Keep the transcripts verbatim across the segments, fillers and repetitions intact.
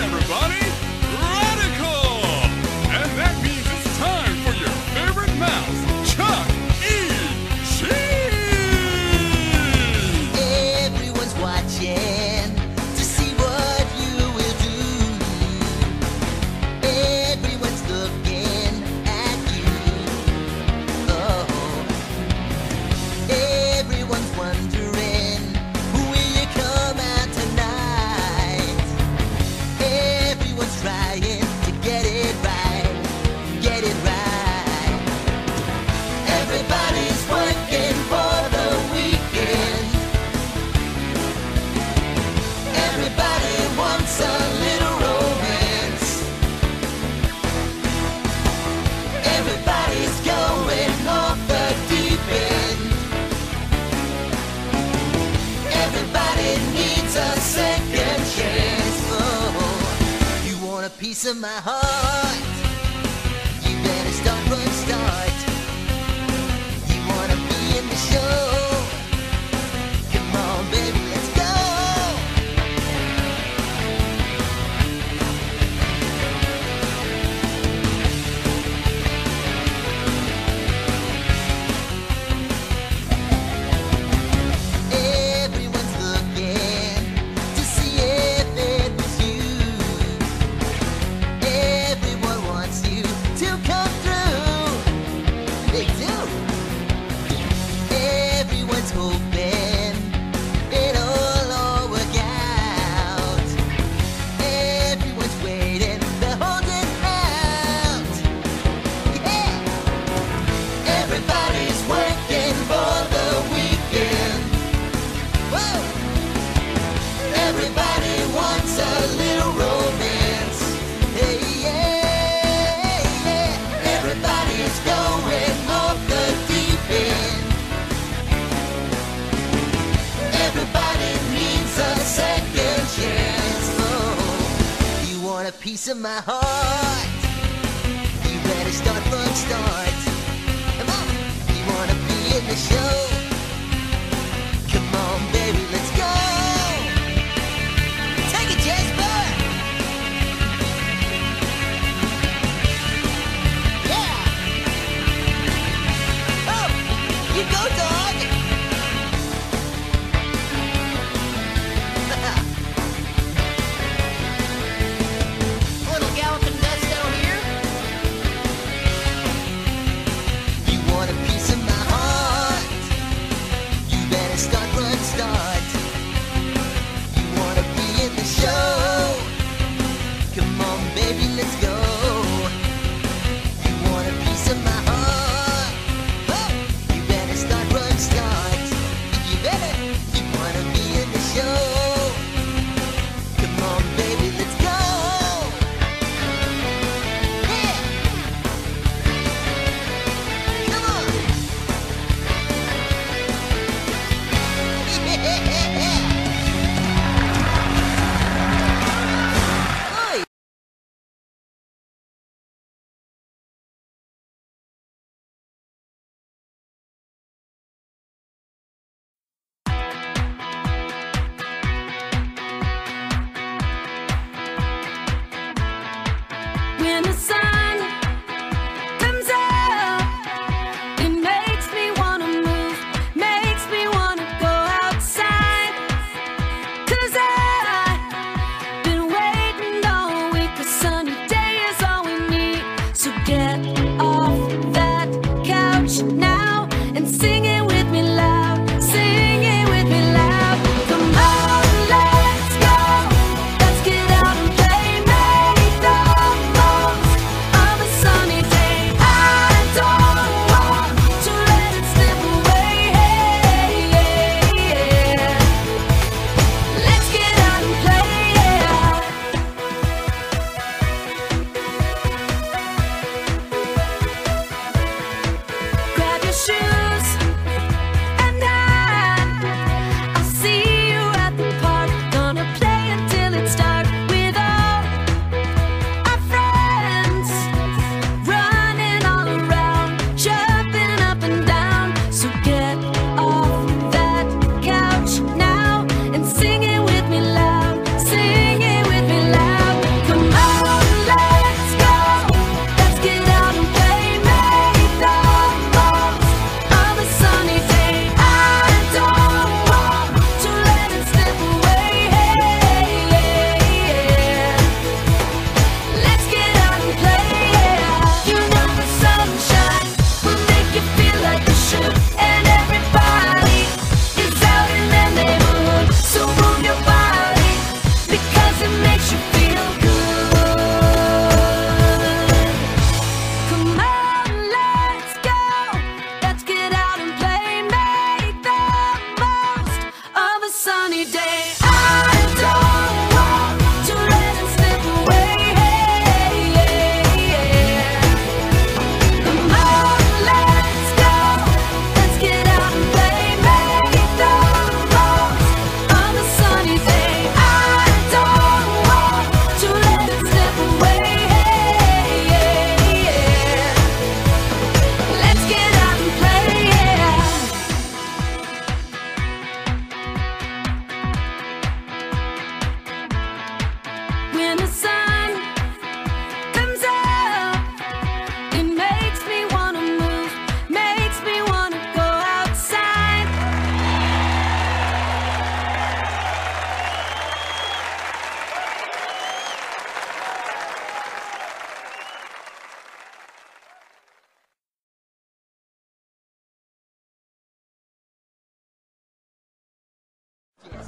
everybody! Radical! And that means it's time for your favorite mouse, Chuck E. Cheese! Everyone's watching to see what you will do. Everyone's looking at you. Oh, everyone's wondering, will you come out tonight? Everyone's trying to get it right, get it right. Everybody's working for the weekend. Everybody wants a little romance. Everybody's going off the deep end. Everybody needs a second chance. Oh, you want a piece of my heart? You better start, run, start. You wanna be in the show? Come on, baby, let's go. Everyone's looking to see if it was you. Everyone wants you to come through. They do. Everyone's hoping it'll all work out. Everyone's waiting, they're holding out. Yeah. Everybody's working for the weekend. Whoa. Everybody wants a little romance. Hey, yeah, yeah. Everybody's going off the deep end. Everybody needs a second chance. Oh, you want a piece of my heart? You better start, run, start. Come on. You wanna be in the show? Come on, baby, let's go. Take it, Jasper. Yeah. Oh, you go, dog. Little galloping dust don't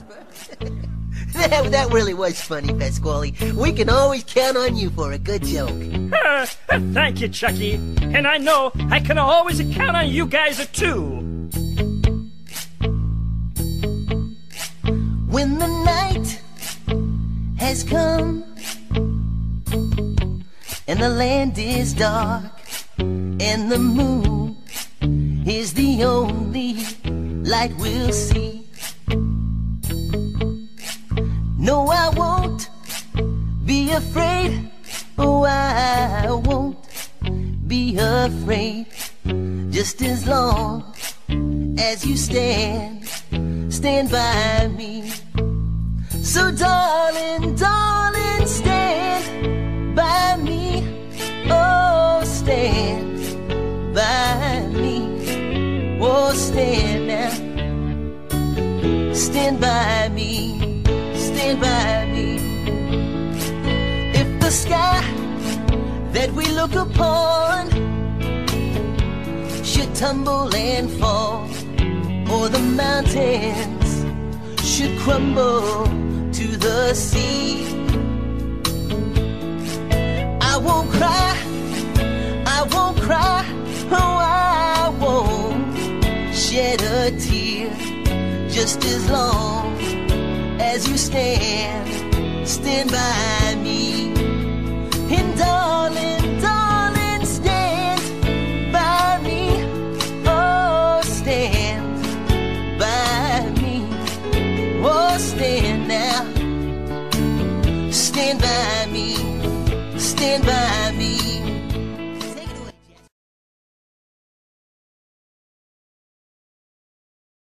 Jasper. that, that really was funny, Pasqually. We can always count on you for a good joke. Uh, thank you, Chucky. And I know I can always count on you guys too. When the night has come and the land is dark and the moon is the only light we'll see, no, I won't be afraid. Oh, I won't be afraid. Just as long as you stand, stand by me. So darling, darling, stand by me. Oh, stand by me. Oh, stand now. Stand by me. Stand by me. If the sky that we look upon should tumble and fall, or the mountains should crumble to the sea, I won't cry, I won't cry, oh, I won't shed a tear. Just as long as you stand, stand by me. And darling, darling, stand by me. Oh, stand by me. Oh, stand now. Stand by me. Stand by